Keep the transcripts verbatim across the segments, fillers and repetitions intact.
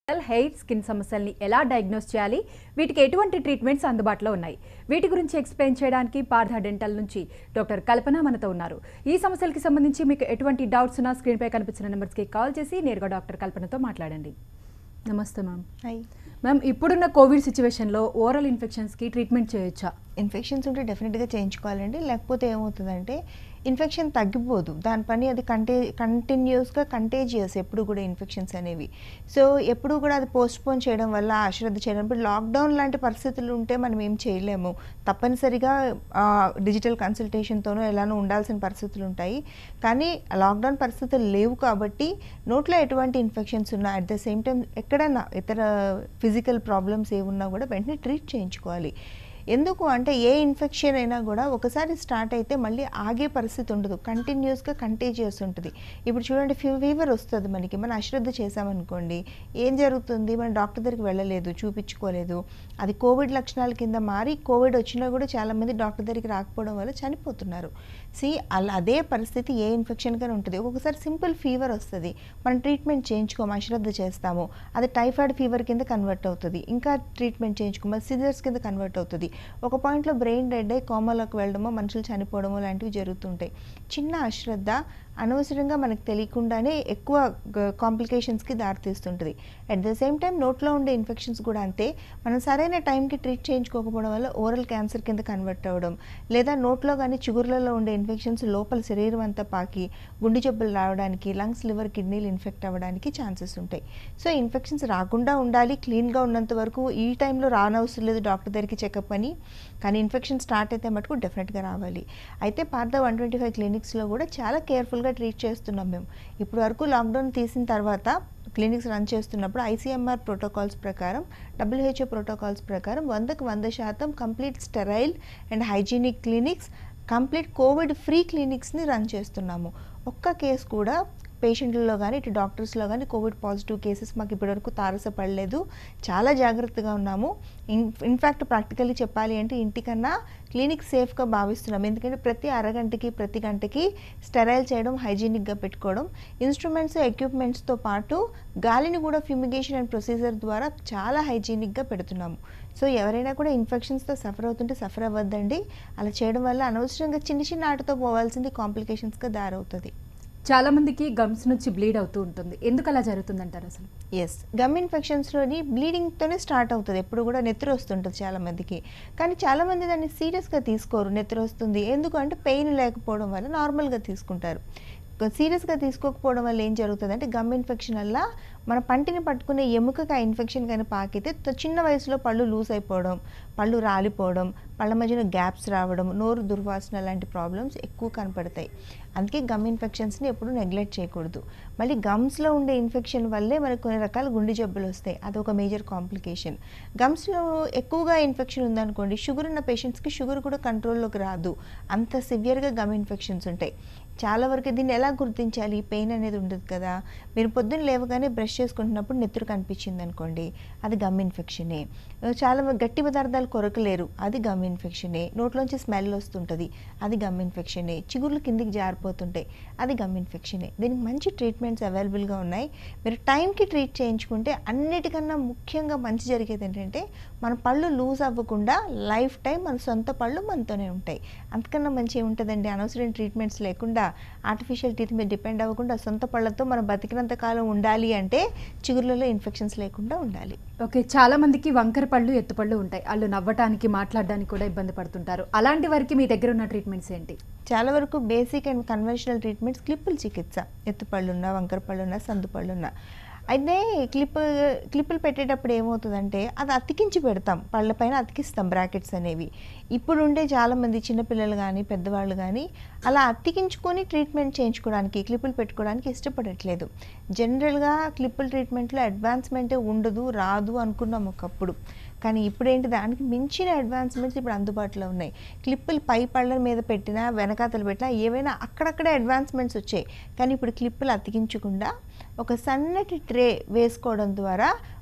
Hair skin సమస్యల్ని ఎలా diagnose చేయాలి, వీటికి ఎటువంటి ట్రీట్మెంట్స్ అందుబాటులో ఉన్నాయి, వీటి గురించి ఎక్స్ప్లెయిన్ చేయడానికి పార్థ డెంటల్ నుంచి డాక్టర్ కల్పన మనతో ఉన్నారు. ఈ సమస్యలకి సంబంధించి మీకు ఎటువంటి డౌట్స్ ఉన్నా స్క్రీన్ పై కనిపించిన నెంబర్స్కి కాల్ చేసి నేరుగా డాక్టర్ కల్పనతో మాట్లాడండి. నమస్తే మ్యామ్. హాయ్ మ్యామ్, ఇప్పుడున్న కోవిడ్ సిచ్యువేషన్లో ఓరల్ ఇన్ఫెక్షన్స్కి ట్రీట్మెంట్ చేయొచ్చా? ఇన్ఫెక్షన్స్ ఉంటే డెఫినెట్గా చేయించుకోవాలండి. లేకపోతే ఏమవుతుందంటే ఇన్ఫెక్షన్ తగ్గిపోదు, దాని పని అది కంటే కంటిన్యూస్గా కంటేజియస్ ఎప్పుడు కూడా ఇన్ఫెక్షన్స్ అనేవి. సో ఎప్పుడు కూడా అది పోస్ట్పోన్ చేయడం వల్ల, అశ్రద్ధ చేయడం, ఇప్పుడు లాక్డౌన్ లాంటి పరిస్థితులు ఉంటే మనం ఏం చేయలేము. తప్పనిసరిగా డిజిటల్ కన్సల్టేషన్తోనో ఎలానో ఉండాల్సిన పరిస్థితులు ఉంటాయి. కానీ లాక్డౌన్ పరిస్థితులు లేవు కాబట్టి నోట్లో ఎటువంటి ఇన్ఫెక్షన్స్ ఉన్నా, అట్ ద సేమ్ టైం ఎక్కడైనా ఇతర ఫిజికల్ ప్రాబ్లమ్స్ ఏమున్నా కూడా వెంటనే ట్రీట్ చేయించుకోవాలి. ఎందుకు అంటే ఏ ఇన్ఫెక్షన్ అయినా కూడా ఒకసారి స్టార్ట్ అయితే మళ్ళీ ఆగే పరిస్థితి ఉండదు, కంటిన్యూస్గా కంటేజియస్ ఉంటుంది. ఇప్పుడు చూడండి, ఫీవర్ వస్తుంది మనకి, మనం అశ్రద్ధ చేసామనుకోండి, ఏం జరుగుతుంది, మన డాక్టర్ దగ్గరికి వెళ్ళలేదు, చూపించుకోలేదు, అది కోవిడ్ లక్షణాల కింద మారి కోవిడ్ వచ్చినా కూడా చాలామంది డాక్టర్ దగ్గరికి రాకపోవడం వల్ల చనిపోతున్నారు. సి అలా అదే పరిస్థితి ఏ ఇన్ఫెక్షన్ కానీ ఉంటుంది. ఒక్కొక్కసారి సింపుల్ ఫీవర్ వస్తుంది, మనం ట్రీట్మెంట్ చేయించుకోము, అశ్రద్ధ చేస్తాము, అది టైఫాయిడ్ ఫీవర్ కింద కన్వర్ట్ అవుతుంది, ఇంకా ట్రీట్మెంట్ చేయించుకోము, అది సిజర్స్ కింద కన్వర్ట్ అవుతుంది. ఒక పాయింట్లో బ్రెయిన్ డెడ్ అయ్యి కోమాలోకి వెళ్ళడమో, మనుషులు చనిపోవడమో లాంటివి జరుగుతుంటాయి. చిన్న అశ్రద్ధ అనవసరంగా మనకు తెలియకుండానే ఎక్కువ కాంప్లికేషన్స్కి దారితీస్తుంటుంది. అట్ ద సేమ్ టైం నోట్లో ఉండే ఇన్ఫెక్షన్స్ కూడా అంతే, మనం సరైన టైంకి ట్రీట్ చేయించుకోకపోవడం వల్ల ఓరల్ క్యాన్సర్ కింద కన్వర్ట్ అవ్వడం, లేదా నోట్లో కానీ చిగుర్లలో ఉండే ఇన్ఫెక్షన్స్ లోపల శరీరం అంతా పాకి గుండె జబ్బులు రావడానికి, లంగ్స్, లివర్, కిడ్నీలు ఇన్ఫెక్ట్ అవ్వడానికి ఛాన్సెస్ ఉంటాయి. సో ఇన్ఫెక్షన్స్ రాకుండా ఉండాలి, క్లీన్గా ఉన్నంత వరకు ఈ టైంలో రానవసరం లేదు డాక్టర్ దగ్గరికి చెకప్ అని. కానీ ఇన్ఫెక్షన్ స్టార్ట్ అయితే మటుకు డెఫినెట్గా రావాలి. అయితే పార్థ వన్ ట్వంటీ ఫైవ్ క్లినిక్స్లో కూడా చాలా కేర్ఫుల్గా ట్రీట్ చేస్తున్నాం మేము. ఇప్పుడు వరకు లాక్డౌన్ తీసిన తర్వాత క్లినిక్స్ రన్ చేస్తున్నప్పుడు ఐసీఎంఆర్ ప్రోటోకాల్స్ ప్రకారం, డబ్ల్యూహెచ్ఓ ప్రోటోకాల్స్ ప్రకారం వందకు వంద శాతం complete sterile and hygienic clinics, complete COVID free క్లినిక్స్ని రన్ చేస్తున్నాము. ఒక్క కేసు కూడా పేషెంట్లలో కానీ ఇటు డాక్టర్స్లో కానీ కోవిడ్ పాజిటివ్ కేసెస్ మాకు ఇప్పటివరకు తారసపడలేదు. చాలా జాగ్రత్తగా ఉన్నాము. ఇన్ ఇన్ఫ్యాక్ట్ ప్రాక్టికల్లీ చెప్పాలి అంటే ఇంటికన్నా క్లినిక్ సేఫ్గా భావిస్తున్నాం. ఎందుకంటే ప్రతి అరగంటకి ప్రతి గంటకి స్టెరైల్ చేయడం, హైజీనిక్గా పెట్టుకోవడం, ఇన్స్ట్రుమెంట్స్, ఎక్విప్మెంట్స్తో పాటు గాలిని కూడా ఫ్యూమిగేషన్ అండ్ ప్రొసీజర్ ద్వారా చాలా హైజీనిక్గా పెడుతున్నాము. సో ఎవరైనా కూడా ఇన్ఫెక్షన్స్తో సఫర్ అవుతుంటే సఫర్ అవ్వద్దండి. అలా చేయడం వల్ల అనవసరంగా చిన్న చిన్న ఆటతో పోవాల్సింది కాంప్లికేషన్స్గా దారవుతుంది. చాలా మందికి గమ్స్ నుంచి బ్లీడ్ అవుతూ ఉంటుంది, ఎందుకు అలా జరుగుతుందంటారు అసలు? ఎస్, గమ్ ఇన్ఫెక్షన్స్లోని బ్లీడింగ్తోనే స్టార్ట్ అవుతుంది. ఎప్పుడు కూడా నెత్తురు వస్తుంటుంది చాలామందికి. కానీ చాలామంది దాన్ని సీరియస్గా తీసుకోరు. నెత్తురు వస్తుంది ఎందుకు అంటే పెయిన్ లేకపోవడం వల్ల నార్మల్గా తీసుకుంటారు. సీరియస్గా తీసుకోకపోవడం వల్ల ఏం జరుగుతుంది అంటే గమ్ ఇన్ఫెక్షన్ వల్ల మన పంటిని పట్టుకునే ఎముకకి ఆ ఇన్ఫెక్షన్ కానీ పాకితే చిన్న వయసులో పళ్ళు లూజ్ అయిపోవడం, పళ్ళు రాలిపోవడం, పళ్ళ మధ్యన గ్యాప్స్ రావడం, నోరు దుర్వాసన లాంటి ప్రాబ్లమ్స్ ఎక్కువ కనపడతాయి. అందుకే గమ్ ఇన్ఫెక్షన్స్ని ఎప్పుడు నెగ్లెక్ట్ చేయకూడదు. మళ్ళీ గమ్స్లో ఉండే ఇన్ఫెక్షన్ వల్లే మనకు కొన్ని రకాల గుండె జబ్బులు వస్తాయి, అదొక మేజర్ కాంప్లికేషన్. గమ్స్లో ఎక్కువగా ఇన్ఫెక్షన్ ఉందనుకోండి, షుగర్ ఉన్న పేషెంట్స్కి షుగర్ కూడా కంట్రోల్లోకి రాదు, అంత సివియర్గా గమ్ ఇన్ఫెక్షన్స్ ఉంటాయి. చాలా వరకు దీన్ని ఎలా గుర్తించాలి? పెయిన్ అనేది ఉండదు కదా, మీరు పొద్దున్న లేవగానే బ్రష్ చేసుకుంటున్నప్పుడు నెత్తురు కనిపించింది అనుకోండి, అది గమ్ ఇన్ఫెక్షనే. చాలా గట్టి పదార్థాలు కొరకలేరు, అది గమ్ ఇన్ఫెక్షనే. నోట్లోంచి స్మెల్ వస్తుంటుంది, అది గమ్ ఇన్ఫెక్షనే. చిగుర్లు కిందికి జారిపోతుంటాయి, అది గమ్ ఇన్ఫెక్షనే. దీనికి మంచి ట్రీట్మెంట్స్ అవైలబుల్గా ఉన్నాయి. మీరు టైంకి ట్రీట్ చేయించుకుంటే అన్నిటికన్నా ముఖ్యంగా మంచి జరిగేది ఏంటంటే మన పళ్ళు లూజ్ అవ్వకుండా లైఫ్ టైం మన సొంత పళ్ళు మనతోనే ఉంటాయి. అంతకన్నా మంచి ఏముంటుందండి? అనవసరం ట్రీట్మెంట్స్ లేకుండా, ఆర్టిఫిషియల్ టీత్ మీద డిపెండ్ అవ్వకుండా సొంత పళ్ళతో మనం బతికినంత కాలం ఉండాలి అంటే చిగుర్లలో ఇన్ఫెక్షన్స్ లేకుండా ఉండాలి. ఓకే, చాలా మందికి వంకర పళ్ళు, ఎత్తుపళ్ళు ఉంటాయి. వాళ్ళు నవ్వటానికి, మాట్లాడడానికి కూడా ఇబ్బంది పడుతుంటారు. అలాంటి వారికి మీ దగ్గర ఉన్న ట్రీట్మెంట్స్ ఏంటి? చాలా వరకు బేసిక్ అండ్ కన్వెన్షనల్ ట్రీట్మెంట్స్ క్లిప్పుల చికిత్స. ఎత్తుపళ్ళున్నా, వంకర పళ్ళున్నా, సందుపళ్ళున్నా. అయితే క్లిప్ క్లిప్పులు పెట్టేటప్పుడు ఏమవుతుందంటే అది అతికించి పెడతాం, పళ్ళపైన అతికిస్తాం బ్రాకెట్స్ అనేవి. ఇప్పుడు ఉండే చాలామంది చిన్నపిల్లలు కానీ పెద్దవాళ్ళు కానీ అలా అతికించుకొని ట్రీట్మెంట్ చేయించుకోవడానికి, క్లిప్పులు పెట్టుకోవడానికి ఇష్టపడట్లేదు. జనరల్గా క్లిప్పుల ట్రీట్మెంట్లో అడ్వాన్స్మెంటే ఉండదు, రాదు అనుకున్నాం ఒకప్పుడు. కానీ ఇప్పుడేంటి, దానికి మించిన అడ్వాన్స్మెంట్స్ ఇప్పుడు అందుబాటులో ఉన్నాయి. క్లిప్పులు పై పళ్ళ మీద పెట్టినా, వెనకాతలు పెట్టినా ఏవైనా అక్కడక్కడే అడ్వాన్స్మెంట్స్ వచ్చాయి. కానీ ఇప్పుడు క్లిప్పులు అతికించకుండా ఒక సన్నటి ట్రే వేసుకోవడం ద్వారా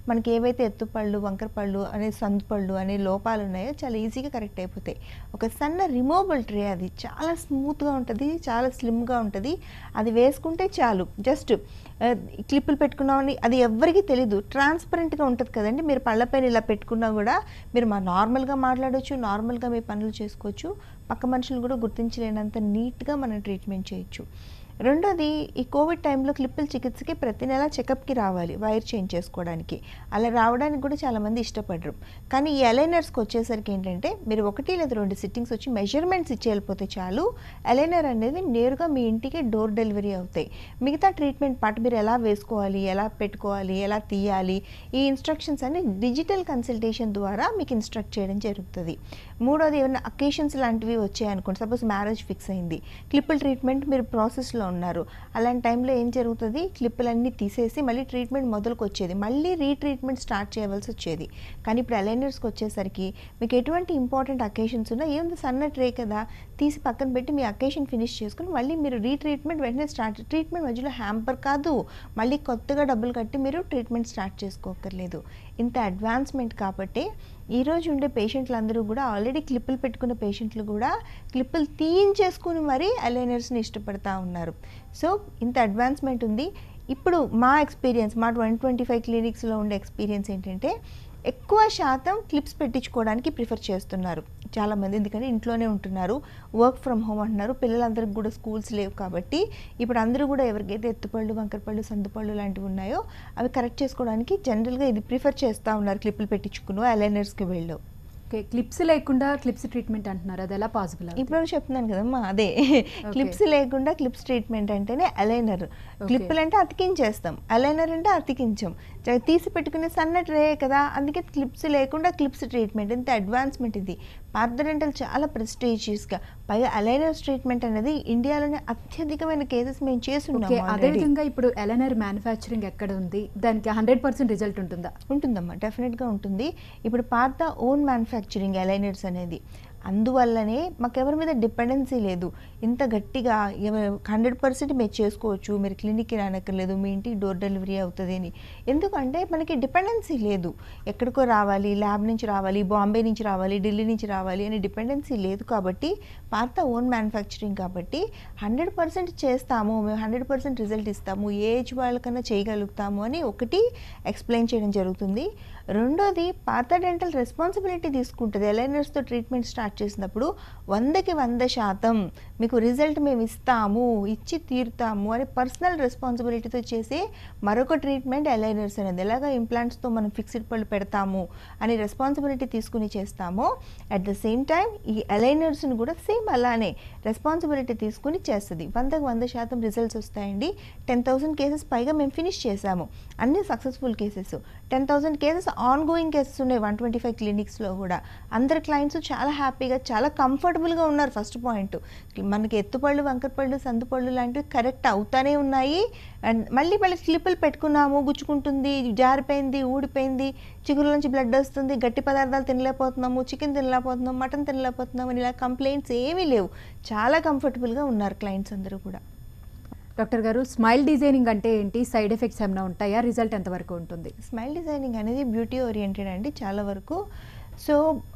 మనకి ఏవైతే ఎత్తుపళ్ళు వంకర పళ్ళు అనే సందు పళ్ళు అనే లోపాలు ఉన్నాయో చాలా ఈజీగా కరెక్ట్ అయిపోతాయి. ఒక సన్న రిమూవబుల్ ట్రే, అది చాలా స్మూత్గా ఉంటుంది, చాలా స్లిమ్గా ఉంటుంది. అది వేసుకుంటే చాలు, జస్ట్ క్లిప్పులు పెట్టుకున్నామని అది ఎవ్వరికీ తెలీదు, ట్రాన్స్పరెంట్గా ఉంటుంది కదండి. మీరు పళ్ళపైన ఇలా పెట్టుకున్నా కూడా మీరు మా నార్మల్గా మాట్లాడవచ్చు, నార్మల్గా మీ పనులు చేసుకోవచ్చు, పక్క మనుషులు కూడా గుర్తించలేనంత నీట్గా మనం ట్రీట్మెంట్ చేయొచ్చు. రెండోది, ఈ కోవిడ్ టైంలో క్లిప్పుల చికిత్సకి ప్రతి నెల చెకప్కి రావాలి వైర్ చేంజ్ చేసుకోవడానికి. అలా రావడానికి కూడా చాలామంది ఇష్టపడరు. కానీ ఈ అలైనర్స్కి వచ్చేసరికి ఏంటంటే మీరు ఒకటి లేదా రెండు సిట్టింగ్స్ వచ్చి మెజర్మెంట్స్ ఇచ్చి వెళ్ళిపోతే చాలు, అలైనర్ అనేది నేరుగా మీ ఇంటికి డోర్ డెలివరీ అవుతాయి. మిగతా ట్రీట్మెంట్ పార్ట్ మీరు ఎలా వేసుకోవాలి, ఎలా పెట్టుకోవాలి, ఎలా తీయాలి, ఈ ఇన్స్ట్రక్షన్స్ అన్ని డిజిటల్ కన్సల్టేషన్ ద్వారా మీకు ఇన్స్ట్రక్ట్ చేయడం జరుగుతుంది. మూడోది, ఏమైనా అకేషన్స్ లాంటివి వచ్చాయనుకోండి, సపోజ్ మ్యారేజ్ ఫిక్స్ అయింది, క్లిప్పుల ట్రీట్మెంట్ మీరు ప్రాసెస్లో ఉన్నారు, అలాంటి టైంలో ఏం జరుగుతుంది, క్లిప్పులన్నీ తీసేసి మళ్ళీ ట్రీట్మెంట్ మొదలుకు వచ్చేది, మళ్ళీ రీట్రీట్మెంట్ స్టార్ట్ చేయవలసి వచ్చేది. కానీ ఇప్పుడు అలైనర్స్కి వచ్చేసరికి మీకు ఎటువంటి ఇంపార్టెంట్ అకేషన్స్ ఉన్నా ఏముంది, సన్న ట్రే కదా, తీసి పక్కన పెట్టి మీ అకేషన్ ఫినిష్ చేసుకుని మళ్ళీ మీరు రీట్రీట్మెంట్ వెంటనే స్టార్ట్, ట్రీట్మెంట్ మధ్యలో హ్యాంపర్ కాదు, మళ్ళీ కొత్తగా డబ్బులు కట్టి మీరు ట్రీట్మెంట్ స్టార్ట్ చేసుకోకర్లేదు. ఇంత అడ్వాన్స్మెంట్ కాబట్టి ఈరోజు ఉండే పేషెంట్లు అందరూ కూడా ఆల్రెడీ క్లిప్పులు పెట్టుకున్న పేషెంట్లు కూడా క్లిప్పులు తీయించేసుకుని మరీ అలైనర్స్ని ఇష్టపడతా ఉన్నారు. సో ఇంత అడ్వాన్స్మెంట్ ఉంది. ఇప్పుడు మా ఎక్స్పీరియన్స్, మా ట్వంటీ ట్వంటీ ఫైవ్ క్లినిక్స్లో ఉండే ఎక్స్పీరియన్స్ ఏంటంటే ఎక్కువ శాతం క్లిప్స్ పెట్టించుకోవడానికి ప్రిఫర్ చేస్తున్నారు చాలామంది. ఎందుకంటే ఇంట్లోనే ఉంటున్నారు, వర్క్ ఫ్రమ్ హోమ్ అంటున్నారు, పిల్లలందరికీ కూడా స్కూల్స్ లేవు కాబట్టి ఇప్పుడు అందరూ కూడా ఎవరికైతే ఎత్తుపళ్ళు వంకరపళ్ళు సందుపళ్ళు లాంటివి ఉన్నాయో అవి కరెక్ట్ చేసుకోవడానికి జనరల్గా ఇది ప్రిఫర్ చేస్తూ ఉన్నారు, క్లిప్పులు పెట్టించుకుని అలైనర్స్కి వెళ్ళు. ఓకే, క్లిప్స్ లేకుండా క్లిప్స్ ట్రీట్మెంట్ అంటున్నారు, అది ఎలా పాసిబుల్? ఇప్పుడు చెప్తున్నాను కదమ్మా, అదే క్లిప్స్ లేకుండా క్లిప్స్ ట్రీట్మెంట్ అంటేనే అలైనర్. క్లిప్పులు అంటే అతికించేస్తాం, అలైనర్ అంటే అతికించాం, తీసి పెట్టుకునే సన్న ట్రే కదా, అందుకే క్లిప్స్ లేకుండా క్లిప్స్ ట్రీట్మెంట్. ఇంత అడ్వాన్స్మెంట్ ఇది. పార్థ డెంటల్ చాలా ప్రెస్టీజియస్గా, పైగా అలైనర్స్ ట్రీట్మెంట్ అనేది ఇండియాలోనే అత్యధికమైన కేసెస్ మేము చేస్తున్నాము. అదేవిధంగా ఇప్పుడు అలైనర్ మ్యానుఫ్యాక్చరింగ్ ఎక్కడ ఉంది, దానికి హండ్రెడ్ పర్సెంట్ రిజల్ట్ ఉంటుందా? ఉంటుందమ్మా, డెఫినెట్గా ఉంటుంది. ఇప్పుడు పార్థ ఓన్ మ్యానుఫ్యాక్చరింగ్ అలైనర్స్ అనేది, అందువల్లనే మాకెవరి మీద డిపెండెన్సీ లేదు. ఇంత గట్టిగా హండ్రెడ్ పర్సెంట్ మీరు చేసుకోవచ్చు, మీరు క్లినిక్కి రానక్కర్లేదు, మీ ఇంటికి డోర్ డెలివరీ అవుతుంది అని. ఎందుకంటే మనకి డిపెండెన్సీ లేదు, ఎక్కడికో రావాలి, ల్యాబ్ నుంచి రావాలి, బాంబే నుంచి రావాలి, ఢిల్లీ నుంచి రావాలి అని డిపెండెన్సీ లేదు. కాబట్టి పార్థ ఓన్ మ్యానుఫ్యాక్చరింగ్ కాబట్టి హండ్రెడ్ పర్సెంట్ చేస్తాము, మేము హండ్రెడ్ పర్సెంట్ రిజల్ట్ ఇస్తాము, ఏ ఏజ్ వాళ్ళకన్నా చేయగలుగుతాము అని ఒకటి ఎక్స్ప్లెయిన్ చేయడం జరుగుతుంది. రెండోది, పార్థ డెంటల్ రెస్పాన్సిబిలిటీ తీసుకుంటుంది. అలైనర్స్తో ట్రీట్మెంట్ స్టార్ట్ చేసినప్పుడు వందకి వంద శాతం మీకు రిజల్ట్ మేము ఇస్తాము, ఇచ్చి తీరుతాము అని పర్సనల్ రెస్పాన్సిబిలిటీతో చేసే మరొక ట్రీట్మెంట్ అలైనర్స్ అనేది. ఎలాగా ఇంప్లాంట్స్తో మనం ఫిక్స్డ్ పళ్ళు పెడతాము అని రెస్పాన్సిబిలిటీ తీసుకుని చేస్తామో, అట్ ద సేమ్ టైం ఈ అలైనర్స్ని కూడా సేమ్ అలానే రెస్పాన్సిబిలిటీ తీసుకుని చేస్తుంది. వందకు వంద శాతం రిజల్ట్స్ వస్తాయండి. టెన్ థౌసండ్ కేసెస్ పైగా మేము ఫినిష్ చేసాము, అన్ని సక్సెస్ఫుల్ cases. Ten thousand cases ongoing cases ఉన్నాయి వన్ ట్వంటీ ఫైవ్ క్లినిక్స్లో కూడా. అందరు క్లయింట్స్ చాలా హ్యాపీగా, చాలా కంఫర్టబుల్గా ఉన్నారు. ఫస్ట్ పాయింట్, మనకి ఎత్తుపళ్ళు వంకరపళ్ళు సందుపళ్ళు లాంటివి కరెక్ట్ అవుతానే ఉన్నాయి. అండ్ మళ్ళీ మళ్ళీ క్లిప్పులు పెట్టుకున్నాము, గుచ్చుకుంటుంది, జారిపోయింది, ఊడిపోయింది, చిగురుల నుంచి బ్లడ్ వస్తుంది, గట్టి పదార్థాలు తినలేకపోతున్నాము, చికెన్ తినలేకపోతున్నాము, మటన్ తినలేకపోతున్నాము అని ఇలా కంప్లైంట్స్ ఏమీ లేవు. చాలా కంఫర్టబుల్గా ఉన్నారు క్లయింట్స్ అందరూ కూడా. డాక్టర్ గారు, స్మైల్ డిజైనింగ్ అంటే ఏంటి, సైడ్ ఎఫెక్ట్స్ ఏమైనా ఉంటాయా, రిజల్ట్ ఎంతవరకు ఉంటుంది? స్మైల్ డిజైనింగ్ అనేది బ్యూటీ ఓరియంటెడ్ అండి చాలా వరకు. సో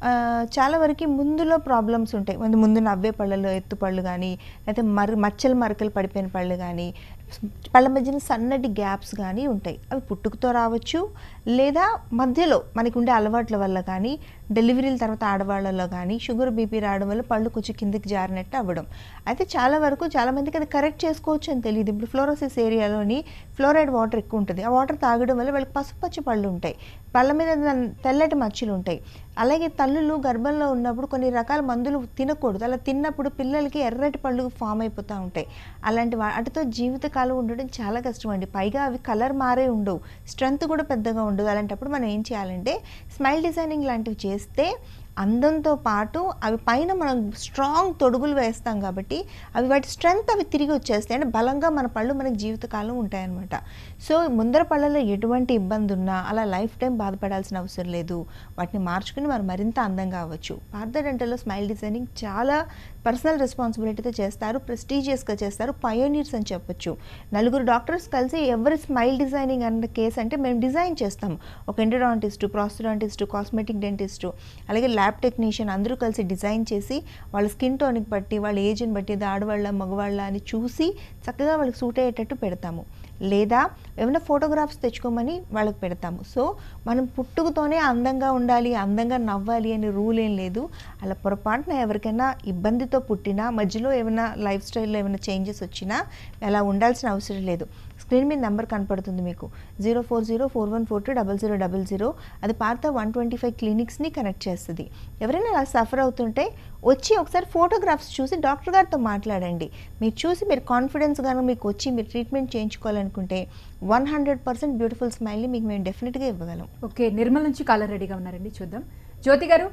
చాలా వరకు ముందులో ప్రాబ్లమ్స్ ఉంటాయి, ముందు ముందు నవ్వే పళ్ళలో ఎత్తుపళ్ళు కానీ, లేకపోతే మర మచ్చలు మరకలు పడిపోయిన పళ్ళు కానీ, పళ్ళ మధ్యన సన్నటి గ్యాప్స్ కానీ ఉంటాయి. అవి పుట్టుకతో రావచ్చు, లేదా మధ్యలో మనకు ఉండే అలవాట్ల వల్ల కానీ, డెలివరీల తర్వాత ఆడవాళ్ళలో కానీ షుగర్ బీపీ రావడం వల్ల పళ్ళు కొంచెం కిందకి జారినట్టు అవ్వడం. అయితే చాలా వరకు చాలామందికి అది కరెక్ట్ చేసుకోవచ్చు అని తెలియదు. ఇప్పుడు ఫ్లోరోసిస్ ఏరియాలోని ఫ్లోరైడ్ వాటర్ ఎక్కువ ఉంటుంది, ఆ వాటర్ తాగడం వల్ల వాళ్ళకి పసుపచ్చ పళ్ళు ఉంటాయి, పళ్ళ మీద తెల్లటి మచ్చలు ఉంటాయి. అలాగే తల్లులు గర్భంలో ఉన్నప్పుడు కొన్ని రకాల మందులు తినకూడదు, అలా తిన్నప్పుడు పిల్లలకి ఎర్రటి పళ్ళు ఫామ్ అయిపోతూ ఉంటాయి. అలాంటి వాటితో జీవితకాలం ఉండడం చాలా కష్టం అండి. పైగా అవి కలర్ మారే ఉండవు, స్ట్రెంత్ కూడా పెద్దగా ఉండదు. అలాంటప్పుడు మనం ఏం చేయాలంటే స్మైల్ డిజైనింగ్ లాంటివి చేస్తే అందంతో పాటు అవి పైన మనం స్ట్రాంగ్ తొడుగులు వేస్తాం కాబట్టి అవి వాటి స్ట్రెంగ్త్ అవి తిరిగి వచ్చేస్తాయి, అంటే బలంగా మన పళ్ళు మనకి జీవితకాలం ఉంటాయన్నమాట. సో ముందర పళ్ళలో ఎటువంటి ఇబ్బంది ఉన్నా అలా లైఫ్ టైం బాధపడాల్సిన అవసరం లేదు. వాటిని మార్చుకుని మనం మరింత అందంగా అవ్వచ్చు. పార్థ డెంటల్లో స్మైల్ డిజైనింగ్ చాలా పర్సనల్ రెస్పాన్సిబిలిటీతో చేస్తారు, ప్రెస్టీజియస్గా చేస్తారు, పయోనీర్స్ అని చెప్పొచ్చు. నలుగురు డాక్టర్స్ కలిసి ఎవరి స్మైల్ డిజైనింగ్ అన్న కేసు అంటే మేము డిజైన్ చేస్తాము. ఒక ఎండోడాంటిస్టు, ప్రాస్థోడాంటిస్టు, కాస్మెటిక్ డెంటిస్టు, అలాగే ల్యాబ్ టెక్నీషియన్ అందరూ కలిసి డిజైన్ చేసి వాళ్ళ స్కిన్ టోన్కి బట్టి, వాళ్ళ ఏజ్ని బట్టి, ఇది ఆడవాళ్ళ మగవాళ్ళ అని చూసి చక్కగా వాళ్ళకి సూట్ అయ్యేటట్టు పెడతాము. లేదా ఏమైనా ఫోటోగ్రాఫ్స్ తెచ్చుకోమని వాళ్ళకి పెడతాము. సో మనం పుట్టుకతోనే అందంగా ఉండాలి, అందంగా నవ్వాలి అని రూల్ ఏం లేదు. అలా పొరపాటున ఎవరికైనా ఇబ్బందితో పుట్టినా, మధ్యలో ఏమైనా లైఫ్ స్టైల్లో ఏమైనా చేంజెస్ వచ్చినా అలా ఉండాల్సిన అవసరం లేదు. స్క్రీన్ మీద నెంబర్ కనపడుతుంది మీకు, zero four zero four one four two double zero double zero. అది పార్థ వన్ ట్వంటీ ఫైవ్ క్లినిక్స్ని కనెక్ట్ చేస్తుంది. ఎవరైనా అలా సఫర్ అవుతుంటే వచ్చి ఒకసారి ఫోటోగ్రాఫ్స్ చూసి డాక్టర్ గారితో మాట్లాడండి. మీరు చూసి మీరు కాన్ఫిడెన్స్గాను మీకు వచ్చి మీరు ట్రీట్మెంట్ చేయించుకోవాలనుకుంటే వన్ హండ్రెడ్ పర్సెంట్ బ్యూటిఫుల్ స్మైల్ని మీకు మేము డెఫినెట్గా ఇవ్వగలం. ఓకే, నిర్మల్ నుంచి కాలర్ రెడీగా ఉన్నారండి, చూద్దాం. జ్యోతి గారు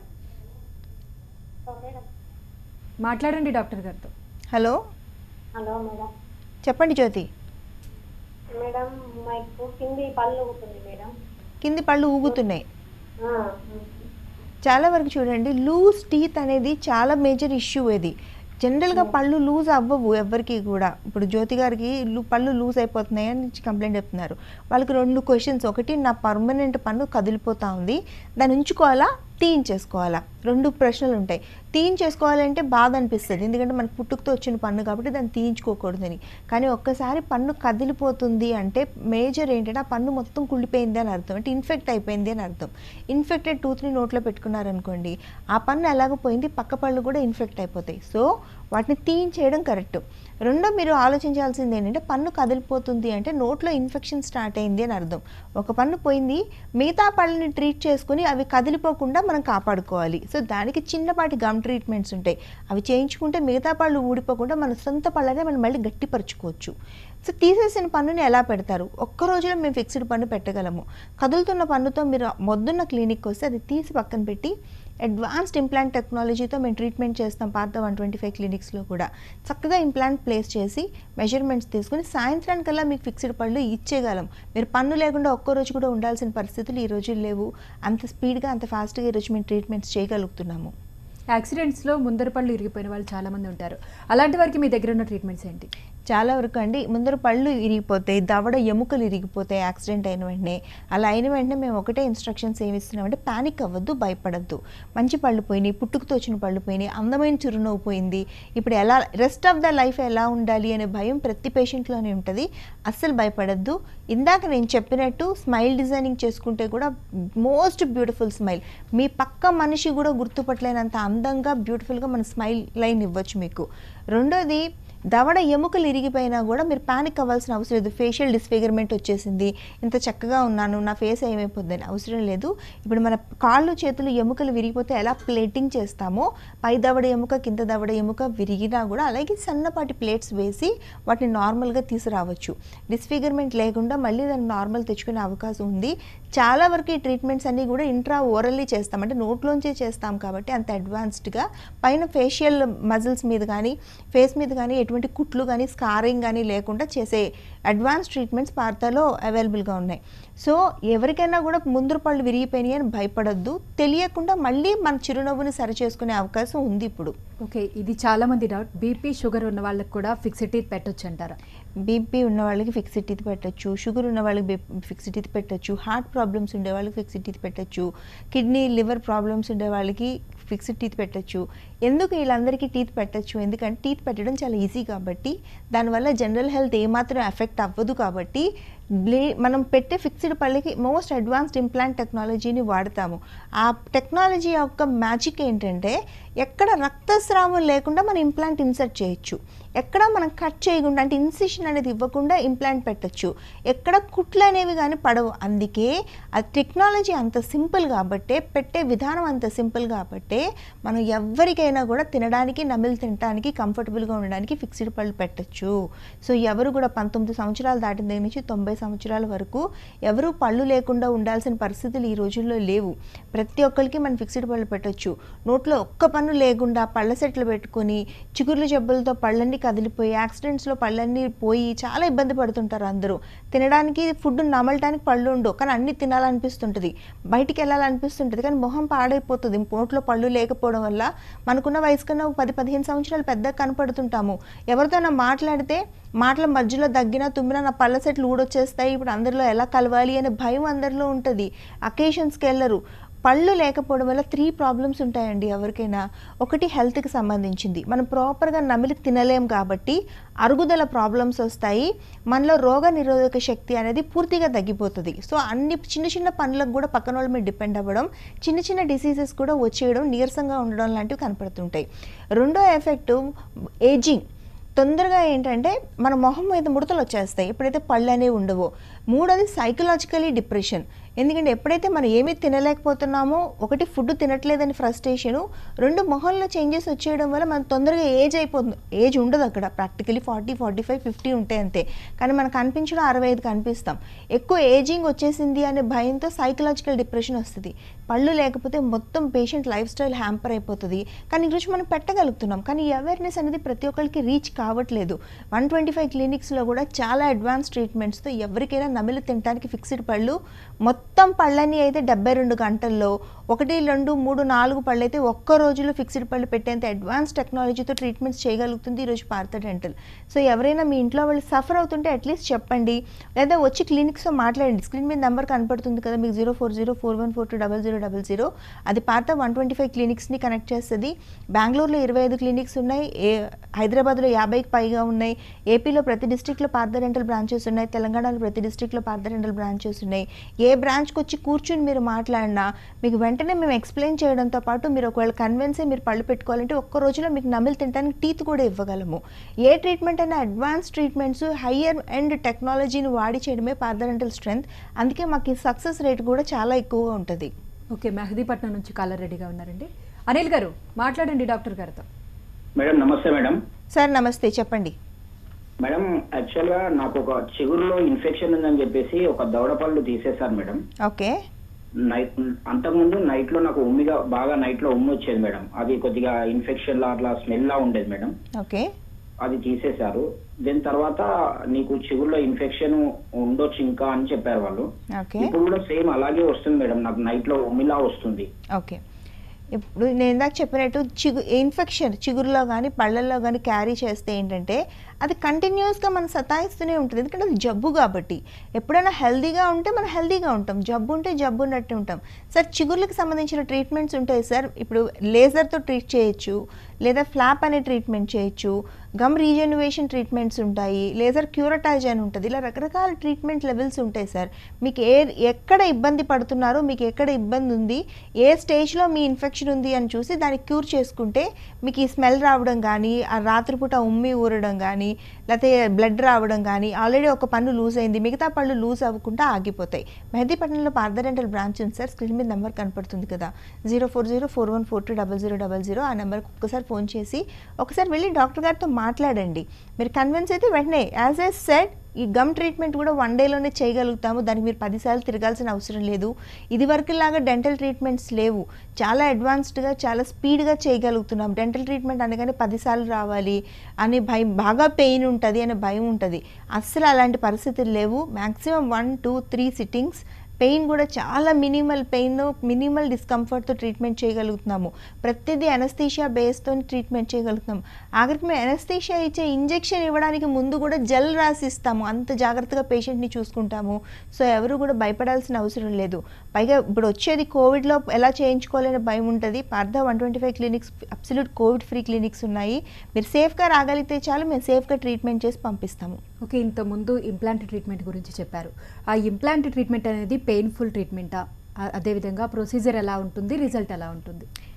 మాట్లాడండి డాక్టర్ గారితో. Hello hello madam. చెప్పండి జ్యోతి. మేడం మాకు కింది పళ్ళు ఊగుతుంది మేడం. కింది పళ్ళు ఊగుతున్నాయి. చాలా వరకు చూడండి, లూజ్ టీత్ అనేది చాలా మేజర్ ఇష్యూ. ఇది జనరల్గా పళ్ళు లూజ్ అవ్వవు ఎవరికి కూడా. ఇప్పుడు జ్యోతి గారికి పళ్ళు లూజ్ అయిపోతున్నాయి అని కంప్లైంట్ చెప్తున్నారు. వాళ్ళకి రెండు క్వశ్చన్స్, ఒకటి నా పర్మనెంట్ పన్ను కదిలిపోతూ ఉంది, దాన్ని ఉంచుకోవాలా తీయించేసుకోవాలా, రెండు ప్రశ్నలు ఉంటాయి. తీయించేసుకోవాలంటే బాధ అనిపిస్తుంది, ఎందుకంటే మనకు పుట్టుకతో వచ్చిన పన్ను కాబట్టి దాన్ని తీయించుకోకూడదని. కానీ ఒక్కసారి పన్ను కదిలిపోతుంది అంటే మేజర్ ఏంటంటే ఆ పన్ను మొత్తం కుళ్ళిపోయింది అని అర్థం, అంటే ఇన్ఫెక్ట్ అయిపోయింది అని అర్థం. ఇన్ఫెక్టెడ్ టూత్ని నోట్లో పెట్టుకున్నారనుకోండి, ఆ పన్ను ఎలాగపోయింది పక్క పళ్ళు కూడా ఇన్ఫెక్ట్ అయిపోతాయి. సో వాటిని తీయించేయడం కరెక్ట్. రెండో మీరు ఆలోచించాల్సింది ఏంటంటే పన్ను కదిలిపోతుంది అంటే నోట్లో ఇన్ఫెక్షన్ స్టార్ట్ అయింది అని అర్థం. ఒక పన్ను పోయింది, మిగతా పళ్ళని ట్రీట్ చేసుకుని అవి కదిలిపోకుండా మనం కాపాడుకోవాలి. సో దానికి చిన్నపాటి గమ్ ట్రీట్మెంట్స్ ఉంటాయి, అవి చేయించుకుంటే మిగతా పళ్ళు ఊడిపోకుండా మన సొంత పళ్ళనే మనం మళ్ళీ గట్టిపరచుకోవచ్చు. సో తీసేసిన పన్నుని ఎలా పెడతారు? ఒక్క రోజులో మేము ఫిక్స్డ్ పన్ను పెట్టగలము. కదులుతున్న పన్నుతో మీరు మొద్దున్న క్లినిక్కి వస్తే అది తీసి పక్కన పెట్టి అడ్వాన్స్డ్ ఇంప్లాంట్ టెక్నాలజీతో మేము ట్రీట్మెంట్ చేస్తాం పార్థ వన్ ట్వంటీ ఫైవ్ క్లినిక్స్లో కూడా. చక్కగా ఇంప్లాంట్ ప్లేస్ చేసి మెజర్మెంట్స్ తీసుకుని సాయంత్రానికల్లా మీకు ఫిక్స్డ్ పళ్ళు ఇచ్చేయగలం. మీరు పన్ను లేకుండా ఒక్కో రోజు కూడా ఉండాల్సిన పరిస్థితులు ఈ రోజు లేవు. అంత స్పీడ్గా అంత ఫాస్ట్గా ఈరోజు మేము ట్రీట్మెంట్స్ చేయగలుగుతున్నాము. యాక్సిడెంట్స్లో ముందర పళ్ళు ఇరిగిపోయిన వాళ్ళు చాలామంది ఉంటారు, అలాంటి వారికి మీ దగ్గర ఉన్న ట్రీట్మెంట్స్ ఏంటి? చాలా వరకు అండి ముందర పళ్ళు ఇరిగిపోతాయి, దవడ ఎముకలు ఇరిగిపోతాయి యాక్సిడెంట్ అయిన వెంటనే. అలా అయిన వెంటనే మేము ఒకటే ఇన్స్ట్రక్షన్స్ ఏమి ఇస్తున్నామంటే ప్యానిక్ అవ్వద్దు, భయపడద్దు. మంచి పళ్ళు పోయినాయి, పుట్టుకతో వచ్చిన పళ్ళు పోయినాయి, అందమైన చిరునవ్వు పోయింది, ఇప్పుడు ఎలా రెస్ట్ ఆఫ్ ద లైఫ్ ఎలా ఉండాలి అనే భయం ప్రతి పేషెంట్లోనే ఉంటుంది. అస్సలు భయపడద్దు. ఇందాక నేను చెప్పినట్టు స్మైల్ డిజైనింగ్ చేసుకుంటే కూడా మోస్ట్ బ్యూటిఫుల్ స్మైల్, మీ పక్క మనిషి కూడా గుర్తుపట్టలేనంత అందంగా బ్యూటిఫుల్గా మన స్మైల్ లైన్ ఇవ్వచ్చు మీకు. రెండోది, దవడ ఎముకలు ఇరిగిపోయినా కూడా మీరు ప్యానిక్ అవ్వాల్సిన అవసరం లేదు. ఫేషియల్ డిస్ఫిగర్మెంట్ వచ్చేసింది, ఇంత చక్కగా ఉన్నాను, నా ఫేస్ ఏమైపోద్దని అవసరం లేదు. ఇప్పుడు మన కాళ్ళు చేతులు ఎముకలు విరిగిపోతే ఎలా ప్లేటింగ్ చేస్తామో పై దవడ ఎముక కింద దవడ ఎముక విరిగినా కూడా అలాగే సన్నపాటి ప్లేట్స్ వేసి వాటిని నార్మల్గా తీసుకురావచ్చు. డిస్ఫిగర్మెంట్ లేకుండా మళ్ళీ దాన్ని నార్మల్ తెచ్చుకునే అవకాశం ఉంది. చాలా వరకు ఈ ట్రీట్మెంట్స్ అన్నీ కూడా ఇంట్రా ఓరల్లీ చేస్తాం, అంటే నోట్లోంచే చేస్తాం కాబట్టి అంత అడ్వాన్స్డ్గా. పైన ఫేషియల్ మజిల్స్ మీద కానీ ఫేస్ మీద కానీ ఎటువంటి కుట్లు కానీ స్కారింగ్ కానీ లేకుండా చేసే అడ్వాన్స్ ట్రీట్మెంట్స్ పార్థలో అవైలబుల్గా ఉన్నాయి. సో ఎవరికైనా కూడా ముందర పళ్ళు విరిగిపోయినాయి అని భయపడద్దు. తెలియకుండా మళ్ళీ మన చిరునవ్వుని సరి చేసుకునే అవకాశం ఉంది ఇప్పుడు. ఓకే, ఇది చాలా మంది డౌట్. బీపీ షుగర్ ఉన్న వాళ్ళకి కూడా ఫిక్స్డ్ టీత్ పెట్టొచ్చు అంటారా? బీపీ ఉన్న వాళ్ళకి ఫిక్స్డ్ టీత్ పెట్టచ్చు, షుగర్ ఉన్న వాళ్ళకి ఫిక్స్డ్ టీత్ పెట్టచ్చు, హార్ట్ ప్రాబ్లమ్స్ ఉండే వాళ్ళకి ఫిక్స్డ్ టీత్ పెట్టచ్చు, కిడ్నీ లివర్ ప్రాబ్లమ్స్ ఉండే వాళ్ళకి ఫిక్స్డ్ టీత్ పెట్టచ్చు. ఎందుకు వీళ్ళందరికీ టీత్ పెట్టచ్చు? ఎందుకంటే టీత్ పెట్టడం చాలా ఈజీ కాబట్టి, దానివల్ల జనరల్ హెల్త్ ఏమాత్రం ఎఫెక్ట్ అవ్వదు కాబట్టి బ్లే మనం పెట్టే ఫిక్స్డ్ పళ్ళకి మోస్ట్ అడ్వాన్స్డ్ ఇంప్లాంట్ టెక్నాలజీని వాడతాము. ఆ టెక్నాలజీ యొక్క మ్యాజిక్ ఏంటంటే ఎక్కడ రక్తస్రావం లేకుండా మనం ఇంప్లాంట్ ఇన్సర్ట్ చేయొచ్చు, ఎక్కడ మనం కట్ చేయకుండా అంటే ఇన్సిషన్ అనేది ఇవ్వకుండా ఇంప్లాంట్ పెట్టచ్చు, ఎక్కడ కుట్లు అనేవి కానీ పడవు. అందుకే ఆ టెక్నాలజీ అంత సింపుల్ కాబట్టే, పెట్టే విధానం అంత సింపుల్ కాబట్టే మనం ఎవరికైనా కూడా తినడానికి, నమిలి తినడానికి, కంఫర్టబుల్గా ఉండడానికి ఫిక్స్డ్ పళ్ళు పెట్టచ్చు. సో ఎవరు కూడా పంతొమ్మిది సంవత్సరాలు దాటిన దగ్గర నుంచి తొంభై సంవత్సరాల వరకు ఎవరు పళ్ళు లేకుండా ఉండాల్సిన పరిస్థితులు ఈ రోజుల్లో లేవు. ప్రతి ఒక్కరికి మనం ఫిక్స్డ్ పళ్ళు పెట్టచ్చు. నోట్లో ఒక్క పన్ను లేకుండా పళ్ళ సెట్లు పెట్టుకొని చిగుర్ల జబ్బులతో పళ్ళన్నీ కదిలిపోయి యాక్సిడెంట్స్లో పళ్ళన్నీ పోయి చాలా ఇబ్బంది పడుతుంటారు అందరూ. తినడానికి ఫుడ్ నమలటానికి పళ్ళు ఉండవు, కానీ అన్ని తినాలనిపిస్తుంటుంది, బయటికి వెళ్ళాలనిపిస్తుంటుంది, కానీ మొహం పాడైపోతుంది నోట్లో పళ్ళు లేకపోవడం వల్ల. మనకున్న వయసు కన్నా పది పదిహేను సంవత్సరాలు పెద్దగా కనపడుతుంటాము. ఎవరితోనైనా మాట్లాడితే మాటల మధ్యలో దగ్గినా తుమ్మినా నా పళ్ళ సెట్లు ఊడొచ్చేస్తాయి, ఇప్పుడు అందరిలో ఎలా కలవాలి అనే భయం అందరిలో ఉంటుంది. అకేషన్స్కి వెళ్ళరు. పళ్ళు లేకపోవడం వల్ల త్రీ ప్రాబ్లమ్స్ ఉంటాయండి ఎవరికైనా. ఒకటి హెల్త్కి సంబంధించింది, మనం ప్రాపర్గా నమిలి తినలేం కాబట్టి అరుగుదల ప్రాబ్లమ్స్ వస్తాయి, మనలో రోగ నిరోధక శక్తి అనేది పూర్తిగా తగ్గిపోతుంది. సో అన్ని చిన్న చిన్న పనులకు కూడా పక్కన వాళ్ళ మీద డిపెండ్ అవ్వడం, చిన్న చిన్న డిసీజెస్ కూడా వచ్చేయడం, నీరసంగా ఉండడం లాంటివి కనపడుతుంటాయి. రెండో ఎఫెక్ట్ ఏజింగ్. తొందరగా ఏంటంటే మన మొహం మీద ముడతలు వచ్చేస్తాయి ఎప్పుడైతే పళ్ళు అనేవి ఉండవో. మూడోది సైకలాజికలీ డిప్రెషన్. ఎందుకంటే ఎప్పుడైతే మనం ఏమీ తినలేకపోతున్నామో, ఒకటి ఫుడ్ తినట్లేదని ఫ్రస్ట్రేషను, రెండు మొహంలో చేంజెస్ వచ్చేయడం వల్ల మనం తొందరగా ఏజ్ అయిపోతుంది. ఏజ్ ఉండదు అక్కడ, practically forty forty five fifty ఉంటాయి అంతే, కానీ మనకు కనిపించడం అరవై ఐదు కనిపిస్తాం. ఎక్కువ ఏజింగ్ వచ్చేసింది అనే భయంతో సైకలాజికల్ డిప్రెషన్ వస్తుంది. పళ్ళు లేకపోతే మొత్తం పేషెంట్ లైఫ్ స్టైల్ హ్యాంపర్ అయిపోతుంది. కానీ ఈరోజు మనం పెట్టగలుగుతున్నాం, కానీ ఈ అవేర్నెస్ అనేది ప్రతి ఒక్కరికి రీచ్ కావట్లేదు. వన్ ట్వంటీ ఫైవ్ క్లినిక్స్లో కూడా చాలా అడ్వాన్స్ ట్రీట్మెంట్స్తో ఎవరికైనా నమిలి తినడానికి ఫిక్స్డ్ పళ్ళు, మొత్తం పళ్ళని అయితే డెబ్బై రెండు గంటల్లో, ఒకటి రెండు మూడు నాలుగు పళ్ళు అయితే ఒక్క రోజులో ఫిక్స్డ్ పళ్ళు పెట్టేంత అడ్వాన్స్ టెక్నాలజీతో ట్రీట్మెంట్స్ చేయగలుగుతుంది ఈరోజు పార్థ డెంటల్. సో ఎవరైనా మీ ఇంట్లో వాళ్ళు సఫర్ అవుతుంటే అట్లీస్ట్ చెప్పండి, లేదా వచ్చి క్లినిక్స్తో మాట్లాడండి. స్క్రీన్ మీద నెంబర్ కనపడుతుంది కదా మీకు, zero four zero four one four two double zero double zero. అది పార్థ వన్ ట్వంటీ ఫైవ్ క్లినిక్స్ని కనెక్ట్ చేస్తుంది. బెంగళూరులో ఇరవై ఐదు క్లినిక్స్ ఉన్నాయి, ఏ హైదరాబాద్లో యాభైకి పైగా ఉన్నాయి, ఏపీలో ప్రతి డిస్ట్రిక్ట్లో పార్థ డెంటల్ బ్రాంచెస్ ఉన్నాయి, తెలంగాణలో ప్రతి డిస్ట్రిక్ట్లో పార్థ డెంటల్ బ్రాంచెస్ ఉన్నాయి. ఏ బ్రాంచ్కి వచ్చి కూర్చుని మీరు మాట్లాడినా మీకు వెంటనే మేము ఎక్స్ప్లెయిన్ చేయడంతో పాటు మీరు ఒకవేళ కన్విన్స్ మీరు పళ్ళు పెట్టుకోవాలంటే ఒక్క రోజులో మీకు నమిలి తినడానికి టీత్ కూడా ఇవ్వగలము. ఏ ట్రీట్మెంట్ అయినా అడ్వాన్స్ ట్రీట్మెంట్స్, హయ్యర్ అండ్ టెక్నాలజీని వాడి చేయడమే పార్థ డెంటల్ స్ట్రెంగ్త్. అందుకే మాకు ఈ సక్సెస్ రేట్ కూడా చాలా ఎక్కువగా ఉంటుంది. ఓకే, మెహదీపట్నం నుంచి కాలర్ రెడీగా ఉన్నారండి. అనిల్ గారు మాట్లాడండి డాక్టర్ గారితో. మేడం నమస్తే. మేడం సార్ నమస్తే, చెప్పండి. మేడం యాక్చువల్గా నాకు ఒక చిగురులో ఇన్ఫెక్షన్ ఉందని చెప్పేసి ఒక దవడ పళ్ళు తీసేశారు మేడం. ఓకే. నైట్ అంతకుముందు నైట్ లో నాకు ఉమ్మిగా బాగా నైట్ లో ఉమ్మి వచ్చేది మేడం, అది కొద్దిగా ఇన్ఫెక్షన్ లా అట్లా స్మెల్ లా ఉండేది మేడం. ఓకే. అది తీసేశారు. దీని తర్వాత నీకు చిగురులో ఇన్ఫెక్షన్ ఉండొచ్చు ఇంకా అని చెప్పారు వాళ్ళు. ఇప్పుడు కూడా సేమ్ అలాగే వస్తుంది మేడం, నాకు నైట్ లో ఉమ్మిలా వస్తుంది. ఓకే. ఇప్పుడు నేను ఇందాక చెప్పినట్టు చిగు ఇన్ఫెక్షన్ చిగురులో కానీ పళ్ళల్లో కానీ క్యారీ చేస్తే ఏంటంటే అది కంటిన్యూస్గా మనం సతాయిస్తూనే ఉంటుంది, ఎందుకంటే అది జబ్బు కాబట్టి. ఎప్పుడైనా హెల్దీగా ఉంటే మనం హెల్దీగా ఉంటాం, జబ్బు ఉంటే జబ్బు ఉన్నట్టు ఉంటాం. సార్ చిగుర్లకు సంబంధించిన ట్రీట్మెంట్స్ ఉంటాయి సార్. ఇప్పుడు లేజర్తో ట్రీట్ చేయొచ్చు, లేదా ఫ్లాప్ అనే ట్రీట్మెంట్ చేయొచ్చు, గమ్ రీజెన్యువేషన్ ట్రీట్మెంట్స్ ఉంటాయి, లేజర్ క్యూరటాజ్ అని ఉంటుంది. ఇలా రకరకాల ట్రీట్మెంట్ లెవెల్స్ ఉంటాయి సార్. మీకు ఏ ఎక్కడ ఇబ్బంది పడుతున్నారో, మీకు ఎక్కడ ఇబ్బంది ఉంది, ఏ స్టేజ్లో మీ ఇన్ఫెక్షన్ ఉంది అని చూసి దాన్ని క్యూర్ చేసుకుంటే మీకు ఈ స్మెల్ రావడం కానీ, ఆ రాత్రిపూట ఉమ్మి ఊరడం కానీ, లేకపోతే బ్లడ్ రావడం కానీ, ఆల్రెడీ ఒక పన్ను లూజ్ అయింది మిగతా పళ్ళు లూజ్ అవ్వకుండా ఆగిపోతాయి. మెహదీపట్నంలో పార్థ డెంటల్ బ్రాంచ్ ఉంది సార్. స్క్రీన్ మీద నెంబర్ కనపడుతుంది కదా, zero four zero four one four two double zero double zero. ఆ నెంబర్కి ఒక్కసారి ఫోన్ చేసి ఒకసారి వెళ్ళి డాక్టర్ గారితో మాట్లాడండి. మీరు కన్విన్స్ అయితే వెంటనే, యాజ్ ఏ సెడ్, ఈ గమ్ ట్రీట్మెంట్ కూడా వన్ డేలోనే చేయగలుగుతాము, దానికి మీరు పదిసార్లు తిరగాల్సిన అవసరం లేదు. ఇది వరకులాగా డెంటల్ ట్రీట్మెంట్స్ లేవు, చాలా అడ్వాన్స్డ్గా చాలా స్పీడ్గా చేయగలుగుతున్నాం. డెంటల్ ట్రీట్మెంట్ అనగానే పదిసార్లు రావాలి అనే భయం, బాగా పెయిన్ ఉంటుంది అనే భయం ఉంటుంది. అస్సలు అలాంటి పరిస్థితులు లేవు. Maximum one two three sittings, pain కూడా చాలా మినిమల్ పెయిన్, మినిమల్ డిస్కంఫర్ట్తో ట్రీట్మెంట్ చేయగలుగుతున్నాము. ప్రతిదీ అనస్థీషియా బేస్తో ట్రీట్మెంట్ చేయగలుగుతున్నాము. ఆఖరికి మేము అనస్థీషియా ఇచ్చే ఇంజెక్షన్ ఇవ్వడానికి ముందు కూడా జెల్ రాసిస్తాము, అంత జాగ్రత్తగా పేషెంట్ని చూసుకుంటాము. సో ఎవరు కూడా భయపడాల్సిన అవసరం లేదు. పైగా ఇప్పుడు వచ్చేది కోవిడ్లో ఎలా చేయించుకోవాలనే భయం ఉంటుంది. Partha one twenty five clinics absolute COVID free clinics ఉన్నాయి. మీరు సేఫ్గా రాగలిగితే చాలు, మేము సేఫ్గా ట్రీట్మెంట్ చేసి పంపిస్తాము. ఓకే, ఇంతకుముందు ఇంప్లాంట్ ట్రీట్మెంట్ గురించి చెప్పారు. ఆ ఇంప్లాంట్ ట్రీట్మెంట్ అనేది పెయిన్ఫుల్ ట్రీట్మెంటా, అదేవిధంగా ప్రొసీజర్ ఎలా ఉంటుంది, రిజల్ట్ ఎలా ఉంటుంది?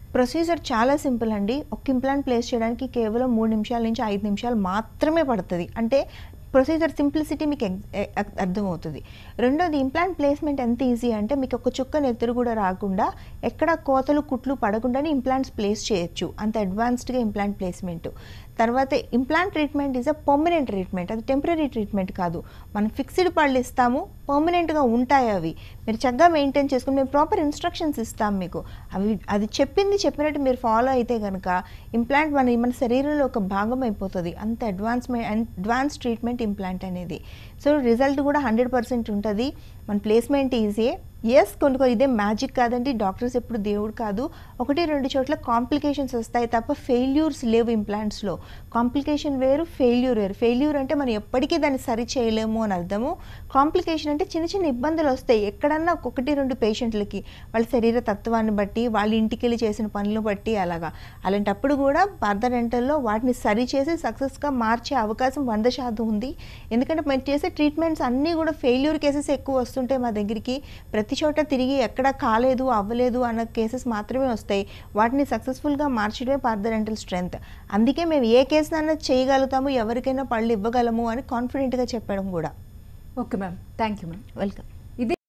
ప్రొసీజర్ చాలా సింపుల్ అండి. ఒక ఇంప్లాంట్ ప్లేస్ చేయడానికి కేవలం మూడు నిమిషాల నుంచి ఐదు నిమిషాలు మాత్రమే పడుతుంది. అంటే ప్రొసీజర్ సింప్లిసిటీ మీకు అర్థమవుతుంది. రెండోది ఇంప్లాంట్ ప్లేస్మెంట్ ఎంత ఈజీ అంటే మీకు ఒక చుక్క నెత్తురు కూడా రాకుండా ఎక్కడ కోతలు కుట్లు పడకుండానే ఇంప్లాంట్స్ ప్లేస్ చేయొచ్చు. అంత అడ్వాన్స్డ్గా ఇంప్లాంట్ ప్లేస్మెంట్. తర్వాత implant treatment is a permanent treatment, అది టెంపరీ ట్రీట్మెంట్ కాదు. మనం ఫిక్స్డ్ పళ్ళు ఇస్తాము, పర్మనెంట్గా ఉంటాయి అవి. మీరు చక్కగా మెయింటైన్ చేసుకుని మేము ప్రాపర్ ఇన్స్ట్రక్షన్స్ ఇస్తాం మీకు. అవి అది చెప్పింది చెప్పినట్టు మీరు ఫాలో అయితే కనుక ఇంప్లాంట్ మన మన శరీరంలో ఒక భాగం అయిపోతుంది. అంత అడ్వాన్స్ అడ్వాన్స్ ట్రీట్మెంట్ ఇంప్లాంట్ అనేది. సో రిజల్ట్ కూడా హండ్రెడ్ పర్సెంట్ ఉంటుంది. మన ప్లేస్మెంట్ ఈజీయే. ఎస్ కొన్ని కొన్ని ఇదే మ్యాజిక్ కాదండి, డాక్టర్స్ ఎప్పుడు దేవుడు కాదు. ఒకటి రెండు చోట్ల కాంప్లికేషన్స్ వస్తాయి తప్ప ఫెయిల్యూర్స్ లేవు ఇంప్లాంట్స్లో. కాంప్లికేషన్ వేరు, ఫెయిల్యూర్ వేరు. ఫెయిల్యూర్ అంటే మనం ఎప్పటికీ దాన్ని సరి చేయలేము అని అర్థము. కాంప్లికేషన్ అంటే చిన్న చిన్న ఇబ్బందులు వస్తాయి ఎక్కడన్నా ఒకటి రెండు పేషెంట్లకి, వాళ్ళ శరీర తత్వాన్ని బట్టి, వాళ్ళ ఇంటికి వెళ్ళి చేసిన పనులు బట్టి అలాగా. అలాంటప్పుడు కూడా పార్థ డెంటల్లో వాటిని సరి చేసి సక్సెస్గా మార్చే అవకాశం వంద శాతం ఉంది. ఎందుకంటే మేము చేసే ట్రీట్మెంట్స్ అన్నీ కూడా ఫెయిల్యూర్ కేసెస్ ఎక్కువ వస్తుంటాయి మా దగ్గరికి. ప్రతి చోట తిరిగి ఎక్కడ కాలేదు అవ్వలేదు అన్న కేసెస్ మాత్రమే వస్తాయి. వాటిని సక్సెస్ఫుల్గా మార్చడమే పార్థ డెంటల్ స్ట్రెంగ్త్. అందుకే మేము ఏ కేసునైనా చేయగలుగుతాము, ఎవరికైనా పళ్ళు ఇవ్వగలము అని కాన్ఫిడెంట్గా చెప్పడం కూడా. Okay ma'am, thank you ma'am. Welcome.